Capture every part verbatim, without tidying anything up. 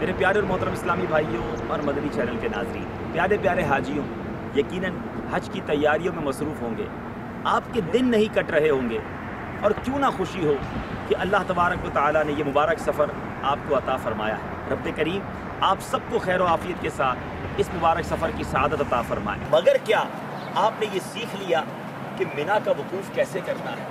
میرے پیارے اور محترم اسلامی بھائیوں اور مدنی چینل کے ناظرین، پیارے پیارے حاجیوں، یقیناً حج کی تیاریوں میں مصروف ہوں گے، آپ کے دن نہیں کٹ رہے ہوں گے، اور کیوں نہ خوشی ہو کہ اللہ تبارک و تعالیٰ نے یہ مبارک سفر آپ کو عطا فرمایا ہے۔ رب کریم آپ سب کو خیر و عافیت کے ساتھ اس مبارک سفر کی سعادت عطا فرمائے۔ مگر کیا آپ نے یہ سیکھ لیا کہ منا کا وقوف کیسے کرنا ہے،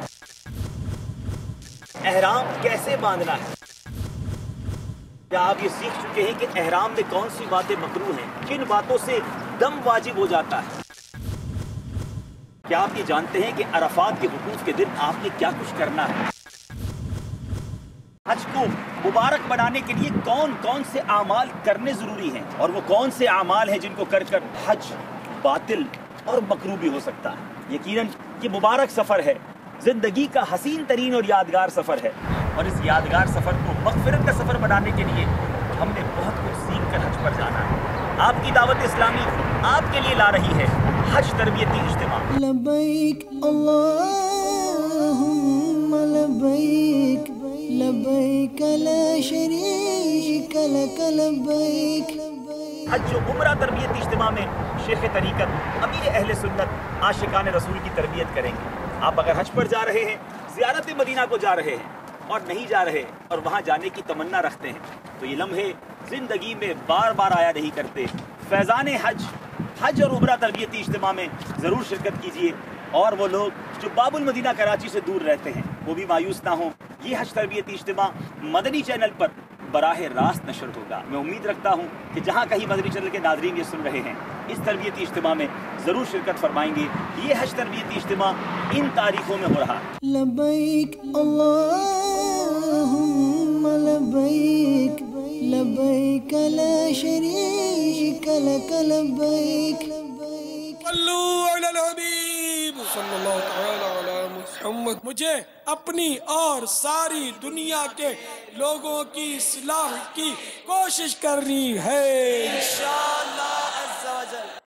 احرام کیسے باندھنا ہے؟ کیا آپ یہ سیکھ چکے ہیں کہ احرام میں کون سی باتیں مکروہ ہیں، کن باتوں سے دم واجب ہو جاتا ہے؟ کیا آپ یہ جانتے ہیں کہ عرفات کے وقوف کے دن آپ نے کیا کچھ کرنا ہے؟ حج کو مبارک بنانے کے لیے کون کون سے اعمال کرنے ضروری ہیں، اور وہ کون سے اعمال ہیں جن کو کر کر حج باطل اور مکروہ بھی ہو سکتا ہے؟ یقیناً یہ مبارک سفر ہے، زندگی کا حسین ترین اور یادگار سفر ہے، اور اس یادگار سفر کو مغفرت کا سفر بنانے کے لیے ہم نے بہت کچھ سیکھ کر حج پر جانا ہے۔ آپ کی دعوت اسلامی آپ کے لیے لا رہی ہے حج تربیتی اجتماع۔ لبیک اللہم لبیک لبیک لا شریک لک لبیک۔ حج و عمرہ تربیتی اجتماع میں شیخ طریقت امیر اہل سنت عاشقان رسول کی تربیت کریں گے۔ آپ اگر حج پر جا رہے ہیں، زیارت مدینہ کو جا رہے ہیں، اور نہیں جا رہے اور وہاں جانے کی تمنا رکھتے ہیں، تو یہ لمحے زندگی میں بار بار آیا نہیں کرتے۔ فیضان حج حج اور عمرہ تربیتی اجتماع میں ضرور شرکت کیجیے، اور وہ لوگ جو باب المدینہ کراچی سے دور رہتے ہیں وہ بھی مایوس نہ ہوں۔ یہ حج تربیتی اجتماع مدنی چینل پر براہ راست نشر ہوگا۔ میں امید رکھتا ہوں کہ جہاں کہیں مدنی چینل کے ناظرین یہ سن رہے ہیں، اس تربیتی اجتماع میں ضرور شرکت فرمائیں گے۔ یہ حج تربیتی اجتماع ان تاریخوں میں ہو رہا ہے۔ لبیک اللہم لبیک لبیک لا شریک لک لبیک۔ صلو علی الحبیب صلی اللہ تعالی علی محمد۔ مجھے اپنی اور ساری دنیا کے لوگوں کی اصلاح کی کوشش کرنی ہے۔